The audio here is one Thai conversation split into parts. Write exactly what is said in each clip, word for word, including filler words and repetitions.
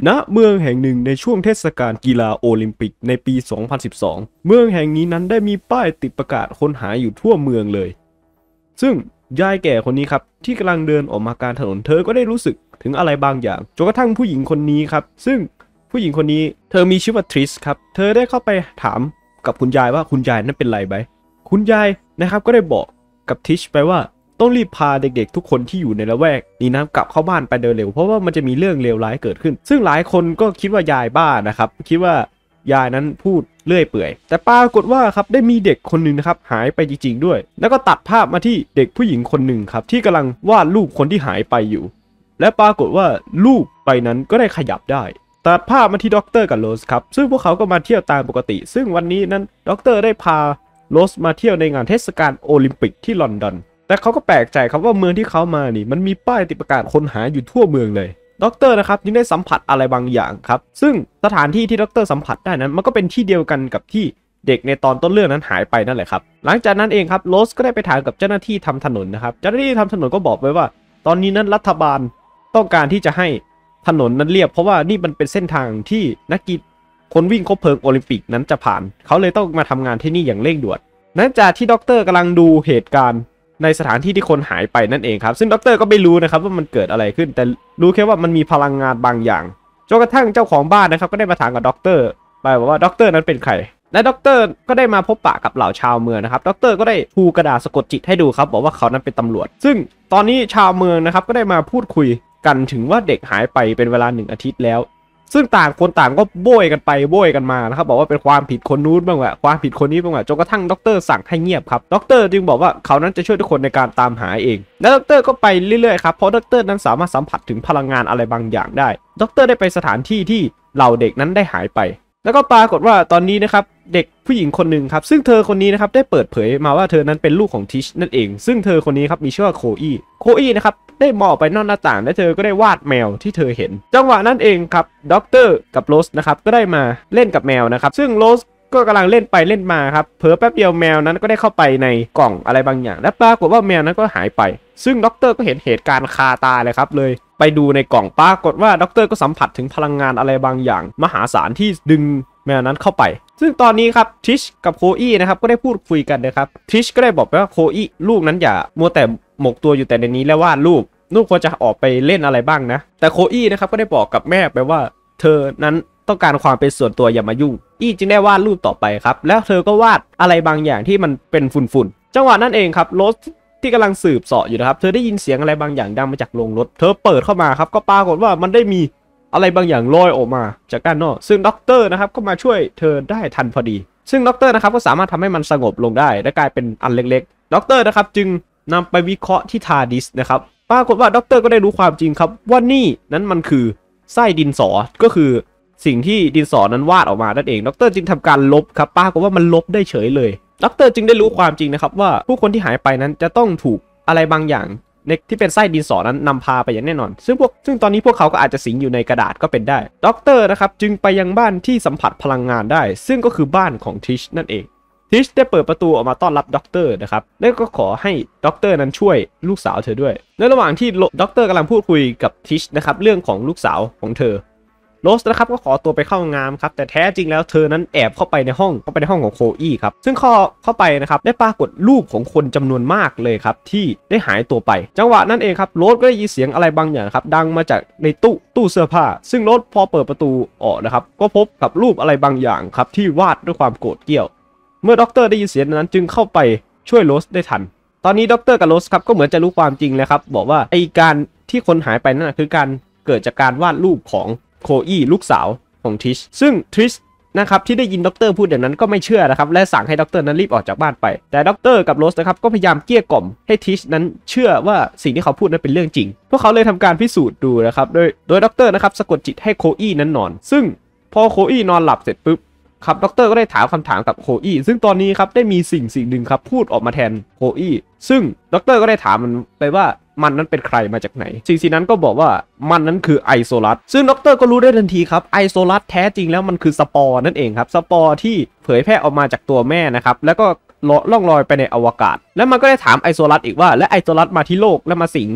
ณเมืองแห่งหนึ่งในช่วงเทศกาลกีฬาโอลิมปิกในปีสองพันสิบสองเมืองแห่งนี้นั้นได้มีป้ายติดประกาศค้นหาอยู่ทั่วเมืองเลยซึ่งยายแก่คนนี้ครับที่กำลังเดินออกมาการถนนเธอก็ได้รู้สึกถึงอะไรบางอย่างจนกระทั่งผู้หญิงคนนี้ครับซึ่งผู้หญิงคนนี้เธอมีชื่อว่าทริสครับเธอได้เข้าไปถามกับคุณยายว่าคุณยายนั้นเป็นไรไหมคุณยายนะครับก็ได้บอกกับทิชไปว่าต้องรีบพาเด็กๆทุกคนที่อยู่ในละแวกนี้นะกลับเข้าบ้านไปเร็วๆเพราะว่ามันจะมีเรื่องเลวร้ายเกิดขึ้นซึ่งหลายคนก็คิดว่ายายบ้านะครับคิดว่ายายนั้นพูดเลื่อยเปื่อยแต่ปรากฏว่าครับได้มีเด็กคนหนึ่งนะครับหายไปจริงๆด้วยแล้วก็ตัดภาพมาที่เด็กผู้หญิงคนหนึ่งครับที่กำลังวาดรูปคนที่หายไปอยู่และปรากฏว่ารูปใบนั้นก็ได้ขยับได้ตัดภาพมาที่ด็อกเตอร์กับโรสครับซึ่งพวกเขาก็มาเที่ยวตามปกติซึ่งวันนี้นั้นด็อกเตอร์ได้พาโรสมาเที่ยวในงานเทศกาลโอลิมปิกที่ลอนดอนแต่เขาก็แปลกใจครับว่าเมืองที่เขามานี่มันมีป้ายติดประกาศค้นหาอยู่ทั่วเมืองเลยด็อกเตอร์นะครับยังได้สัมผัสอะไรบางอย่างครับซึ่งสถานที่ที่ด็อกเตอร์สัมผัสได้นั้นมันก็เป็นที่เดียวกันกับที่เด็กในตอนต้นเรื่องนั้นหายไปนั่นแหละครับหลังจากนั้นเองครับโรสก็ได้ไปถามกับเจ้าหน้าที่ทำถนนนะครับเจ้าหน้าที่ทำถนนก็บอกไว้ว่าตอนนี้นั้นรัฐบาลต้องการที่จะให้ถนนนั้นเรียบเพราะว่านี่มันเป็นเส้นทางที่นักกีฬคนวิ่งคบเพลิงโอลิมปิกนั้นจะผ่านเขาเลยต้องมาทำงานที่นี่อย่างเร่งด่วนหลังจากที่ด็อกเตอร์กำลังดูเหตุการณ์ในสถานที่ที่คนหายไปนั่นเองครับซึ่งด็อกเตอร์ก็ไม่รู้นะครับว่ามันเกิดอะไรขึ้นแต่รู้แค่ว่ามันมีพลังงานบางอย่างจนกระทั่งเจ้าของบ้านนะครับก็ได้มาถามกับด็อกเตอร์ไปบอกว่าด็อกเตอร์นั้นเป็นใครและด็อกเตอร์ก็ได้มาพบปะกับเหล่าชาวเมืองนะครับด็อกเตอร์ก็ได้ชูกระดาษสะกดจิตให้ดูครับบอกว่าเขานั้นเป็นตำรวจซึ่งตอนนี้ชาวเมืองนะครับก็ได้มาพูดคุยกันถึงว่าเด็กหายไปเป็นเวลาหนึ่งอาทิตย์แล้วซึ่งต่างคนต่างก็โบยกันไปโบยกันมานะครับบอกว่าเป็นความผิดคนนู้นบ้างแหละความผิดคนนี้บ้างแหละจนกระทั่งด็อกเตอร์สั่งให้เงียบครับด็อกเตอร์จึงบอกว่าเขานั้นจะช่วยทุกคนในการตามหาเองและด็อกเตอร์ก็ไปเรื่อยๆครับเพราะด็อกเตอร์นั้นสามารถสัมผัสถึงพลังงานอะไรบางอย่างได้ด็อกเตอร์ได้ไปสถานที่ที่เหล่าเด็กนั้นได้หายไปแล้วก็ปรากฏว่าตอนนี้นะครับเด็กผู้หญิงคนหนึ่งครับซึ่งเธอคนนี้นะครับได้เปิดเผยมาว่าเธอนั้นเป็นลูกของทิชนั่นเองซึ่งเธอคนนี้ครับมีชื่อว่าโคอี้โคอี้นะครับได้มองไปนอกหน้าต่างและเธอก็ได้วาดแมวที่เธอเห็นจังหวะนั้นเองครับด็อกเตอร์กับโรสนะครับก็ได้มาเล่นกับแมวนะครับซึ่งโรสก็กำลังเล่นไปเล่นมาครับเผลอแป๊บเดียวแมวนั้นก็ได้เข้าไปในกล่องอะไรบางอย่างและปรากฏว่าแมวนั้นก็หายไปซึ่งด็อกเตอร์ก็เห็นเหตุการณ์คาตาเลยครับเลยไปดูในกล่องปรากฏว่าด็อกเตอร์ก็สัมผัสถึงพลังงานอะไรบางอย่างมหาศาลที่ดึงแมวนั้นเข้าไปซึ่งตอนนี้ครับทิชกับโคอี้นะครับก็ได้พูดคุยกันนะครับทิชก็ได้บอกไปว่าโคอี้ลูกนั้นอย่ามัวแต่หมกตัวอยู่แต่ในนี้แล้ววาดรูปลูกควรจะออกไปเล่นอะไรบ้างนะแต่โคอี้นะครับก็ได้บอกกับแม่ไปว่าเธอนั้นต้องการความเป็นส่วนตัวอย่ามายุ่งอี้จึงได้วาดรูปต่อไปครับแล้วเธอก็วาดอะไรบางอย่างที่มันเป็นฝุ่นๆจังหวะนั้นเองครับรถที่กำลังสืบเสาะอยู่นะครับเธอได้ยินเสียงอะไรบางอย่างดังมาจากโรงรถเธอเปิดเข้ามาครับก็ปรากฏว่ามันได้มีอะไรบางอย่างลอยออกมาจากด้านนอกซึ่งด็อกเตอร์นะครับก็มาช่วยเธอได้ทันพอดีซึ่งด็อกเตอร์นะครับก็สามารถทำให้มันสงบลงได้และกลายเป็นอันเล็กๆด็อกเตอร์นะครับจึงนำไปวิเคราะห์ที่ทาร์ดิสนะครับปรากฏว่าด็อกเตอร์ก็ได้รู้ความจริงครับว่านี่นั้นมันคือไส้ดินสอก็คือสิ่งที่ดินสอนั้นวาดออกมานั่นเองด็อกเตอร์จึงทำการลบครับปรากฏว่ามันลบได้เฉยเลยด็อกเตอร์จึงได้รู้ความจริงนะครับว่าผู้คนที่หายไปนั้นจะต้องถูกอะไรบางอย่างในที่เป็นไส้ดินสอนั้นนำพาไปอย่างแน่นอนซึ่งพวกซึ่งตอนนี้พวกเขาก็อาจจะสิงอยู่ในกระดาษก็เป็นได้ด็อกเตอร์นะครับจึงไปยังบ้านที่สัมผัสพลังงานได้ซึ่งก็คือบ้านของทิชนั่นเองทิชได้เปิดประตูออกมาต้อนรับด็อกเตอร์นะครับแล้วก็ขอให้ด็อกเตอร์นั้นช่วยลูกสาวเธอด้วยในระหว่างที่ด็อกเตอร์กำลังพูดคุยกับทิชนะครับเรื่องของลูกสาวของเธอโรสนะครับก็ขอตัวไปเข้างามครับแต่แท้จริงแล้วเธอนั้นแอบเข้าไปในห้องเข้าไปในห้องของโคอี้ครับซึ่งเข้าเข้าไปนะครับได้ปรากฏรูปของคนจำนวนมากเลยครับที่ได้หายตัวไปจังหวะนั้นเองครับโรสก็ได้ยินเสียงอะไรบางอย่างครับดังมาจากในตู้ตู้เสื้อผ้าซึ่งโรสพอเปิดประตูออกนะครับก็พบกับรูปอะไรบางอย่างครับที่วาดด้วยความโกรธเกรี้ยวเมื่อด็อกเตอร์ได้ยินเสียงนั้นจึงเข้าไปช่วยโรสได้ทันตอนนี้ด็อกเตอร์กับโรสครับก็เหมือนจะรู้ความจริงแล้วครับบอกว่าไอการที่คนหายไปนั่นคือการเกิดจากการวาดรูปของโคอี้ลูกสาวของทิชซึ่งทริชนะครับที่ได้ยินด็อกเตอร์พูดอย่างนั้นก็ไม่เชื่อนะครับและสั่งให้ด็อกเตอร์นั้นรีบออกจากบ้านไปแต่ด็อกเตอร์กับโรสนะครับก็พยายามเกลี้ยกล่อมให้ทิชนั้นเชื่อว่าสิ่งที่เขาพูดนั้นเป็นเรื่องจริงพวกเขาเลยทำการพิสูจน์ดูนะครับโดยโดยด็อกเตอร์นะครับสะกดจิตให้โคอี้นั้นนอนซึ่งพอโคอี้นอนหลับเสร็จปุ๊บครับด็อกเตอร์ก็ได้ถามคำถามกับโคอี้ซึ่งตอนนี้ครับได้มีสิ่งสิ่งหนึ่งครับพูดออกมาแทนโคอี้ซึ่งด็อกเตอร์ก็ได้ถามมันไปว่ามันนั้นเป็นใครมาจากไหนสิ่งสิ่งนั้นก็บอกว่ามันนั้นคือไอโซลัสซึ่งด็อกเตอร์ก็รู้ได้ทันทีครับไอโซลัสแท้จริงแล้วมันคือสปอร์นั่นเองครับสปอร์ที่เผยแพร่ออกมาจากตัวแม่นะครับแล้วก็ล่องลอยไปในอวกาศแล้วมันก็ได้ถามไอโซลัสอีกว่าและไอโซลัสมาที่โลกและมาสิง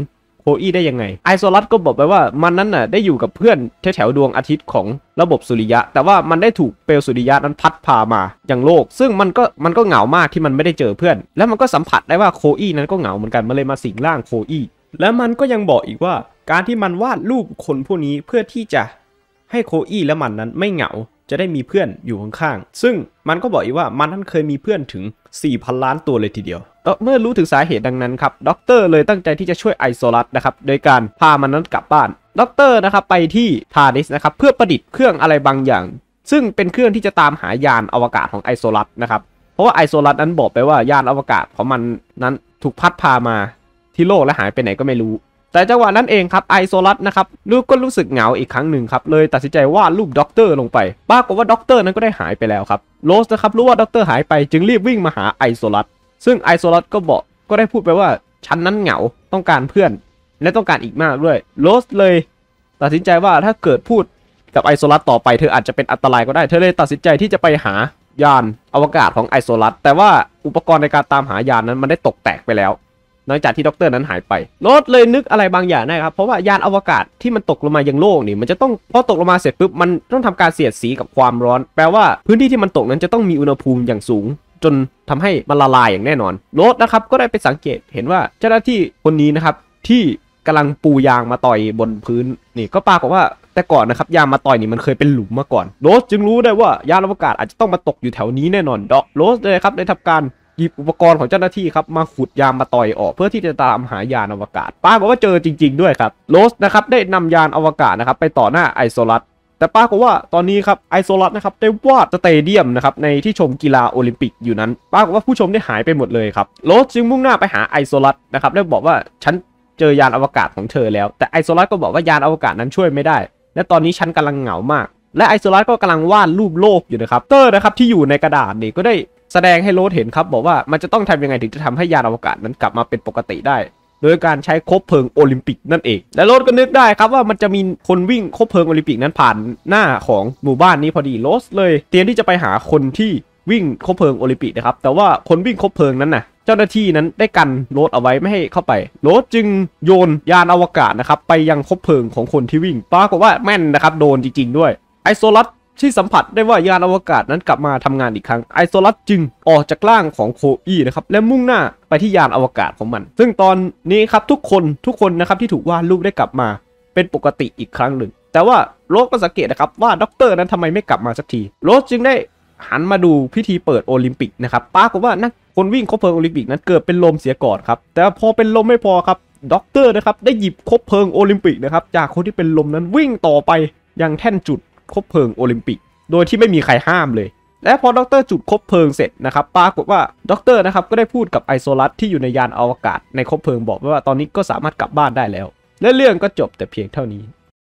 อี้ได้ยังไงไอโซลัสก็บอกไปว่ามันนั้นน่ะได้อยู่กับเพื่อนแถวๆดวงอาทิตย์ของระบบสุริยะแต่ว่ามันได้ถูกเปลวสุริยะนั้นพัดพามาอย่างโลกซึ่งมันก็มันก็เหงามากที่มันไม่ได้เจอเพื่อนแล้วมันก็สัมผัสได้ว่าโคอี้นั้นก็เหงาเหมือนกันมันเลยมาสิงร่างโคอี้และมันก็ยังบอกอีกว่าการที่มันวาดรูปคนพวกนี้เพื่อที่จะให้โคอี้และมันนั้นไม่เหงาจะได้มีเพื่อนอยู่ข้างๆซึ่งมันก็บอกอีกว่ามันนั้นเคยมีเพื่อนถึง สี่พัน ล้านตัวเลยทีเดียวเมื่อรู้ถึงสาเหตุดังนั้นครับด็อกเตอร์เลยตั้งใจที่จะช่วยไอโซลัสนะครับโดยการพามันนั้นกลับบ้านด็อกเตอร์นะครับไปที่ทาร์ดิสนะครับเพื่อประดิษฐ์เครื่องอะไรบางอย่างซึ่งเป็นเครื่องที่จะตามหายานอวกาศของไอโซลัสนะครับเพราะว่าไอโซลัสนั้นบอกไปว่ายานอวกาศของมันนั้นถูกพัดพามาที่โลกและหายไปไหนก็ไม่รู้แต่จังหวะนั้นเองครับไอโซลัสนะครับลูกก็รู้สึกเหงาอีกครั้งหนึ่งครับเลยตัดสินใจวาดรูปด็อกเตอร์ลงไปปรากฏว่าด็อกเตอร์นั้นก็ได้หายไปแล้วครับโรสนะครับรู้ว่าด็อกเตอร์หายไปจึงรีบวิ่งมาหาไอโซลัสซึ่งไอโซลัสก็บอกก็ได้พูดไปว่าฉันนั้นเหงาต้องการเพื่อนและต้องการอีกมากด้วยโรสเลยตัดสินใจว่าถ้าเกิดพูดกับไอโซลัสต่อไปเธออาจจะเป็นอันตรายก็ได้เธอเลยตัดสินใจที่จะไปหายานอวกาศของไอโซลัสแต่ว่าอุปกรณ์ในการตามหายานนั้นมันได้ตกแตกไปแล้วหลังจากที่ด็อกเตอร์นั้นหายไปโรสเลยนึกอะไรบางอย่างได้ครับเพราะว่ายานอวกาศที่มันตกลงมายังโลกนี่มันจะต้องพอตกลงมาเสร็จปุ๊บมันต้องทำการเสียดสีกับความร้อนแปลว่าพื้นที่ที่มันตกนั้นจะต้องมีอุณหภูมิอย่างสูงจนทำให้มันละลายอย่างแน่นอนโรสนะครับก็ได้ไปสังเกตเห็นว่าเจ้าหน้าที่คนนี้นะครับที่กำลังปูยางมาต่อยบนพื้นนี่ก็ปรากฏว่าแต่ก่อนนะครับยางมาต่อยนี่มันเคยเป็นหลุมมาก่อนโรสจึงรู้ได้ว่ายานอวกาศอาจจะต้องมาตกอยู่แถวนี้แน่นอนด็อกโรสเลยครับได้ทำการหยิบอุปกรณ์ของเจ้าหน้าที่ครับมาขุดยานมาต่อยออกเพื่อที่จะตามหายานอวกาศปรากฏว่าเจอจริงๆด้วยครับโรสนะครับได้นำยานอวกาศนะครับไปต่อหน้าไอโซลัสแต่ปรากฏว่าตอนนี้ครับไอโซลัสนะครับได้วาดสเตเดียมนะครับในที่ชมกีฬาโอลิมปิกอยู่นั้นปรากฏว่าผู้ชมได้หายไปหมดเลยครับโรสจึงมุ่งหน้าไปหาไอโซลัสนะครับได้บอกว่าฉันเจอยานอวกาศของเธอแล้วแต่ไอโซลัสก็บอกว่ายานอวกาศนั้นช่วยไม่ได้และตอนนี้ฉันกำลังเหงามากและไอโซลัสก็กำลังวาดรูปโลกอยู่นะครับเตอร์นะครับที่อยู่ในกระดาษนี่ก็ได้แสดงให้โรสเห็นครับบอกว่ามันจะต้องทำยังไงถึงจะทำให้ยานอวกาศนั้นกลับมาเป็นปกติได้โดยการใช้คบเพลิงโอลิมปิกนั่นเองและโรสก็นึกได้ครับว่ามันจะมีคนวิ่งคบเพลิงโอลิมปิกนั้นผ่านหน้าของหมู่บ้านนี้พอดีโรสเลยเตรียมที่จะไปหาคนที่วิ่งคบเพลิงโอลิมปิกนะครับแต่ว่าคนวิ่งคบเพลิงนั้นน่ะเจ้าหน้าที่นั้นได้กันโรสเอาไว้ไม่ให้เข้าไปโรสจึงโยนยานอวกาศนะครับไปยังคบเพลิงของคนที่วิ่งปรากฏว่าแม่นนะครับโดนจริงๆด้วยไอโซลัสที่สัมผัสได้ว่ายานอวกาศนั้นกลับมาทำงานอีกครั้งไอโซลัสจึงออกจากร่างของโคอี้นะครับและมุ่งหน้าไปที่ยานอวกาศของมันซึ่งตอนนี้ครับทุกคนทุกคนนะครับที่ถูกวาดรูปได้กลับมาเป็นปกติอีกครั้งหนึ่งแต่ว่าโรสก็สังเกตนะครับว่าด็อกเตอร์นั้นทำไมไม่กลับมาสักทีโรสจึงได้หันมาดูพิธีเปิดโอลิมปิกนะครับปรากฏว่านักคนวิ่งคบเพลิงโอลิมปิกนั้นเกิดเป็นลมเสียก่อนครับแต่พอเป็นลมไม่พอครับด็อกเตอร์นะครับได้หยิบคบเพลิงโอลิมปิกนะครับจากคนที่เป็นลมนั้นวิ่งต่อไปยังแท่นจุดคบเพลิงโอลิมปิกโดยที่ไม่มีใครห้ามเลยและพอด็อกเตอร์จุดคบเพลิงเสร็จนะครับปรากฏว่าด็อกเตอร์นะครับก็ได้พูดกับไอโซลัสที่อยู่ในยานอวกาศในคบเพลิงบอกว่าตอนนี้ก็สามารถกลับบ้านได้แล้วและเรื่องก็จบแต่เพียงเท่านี้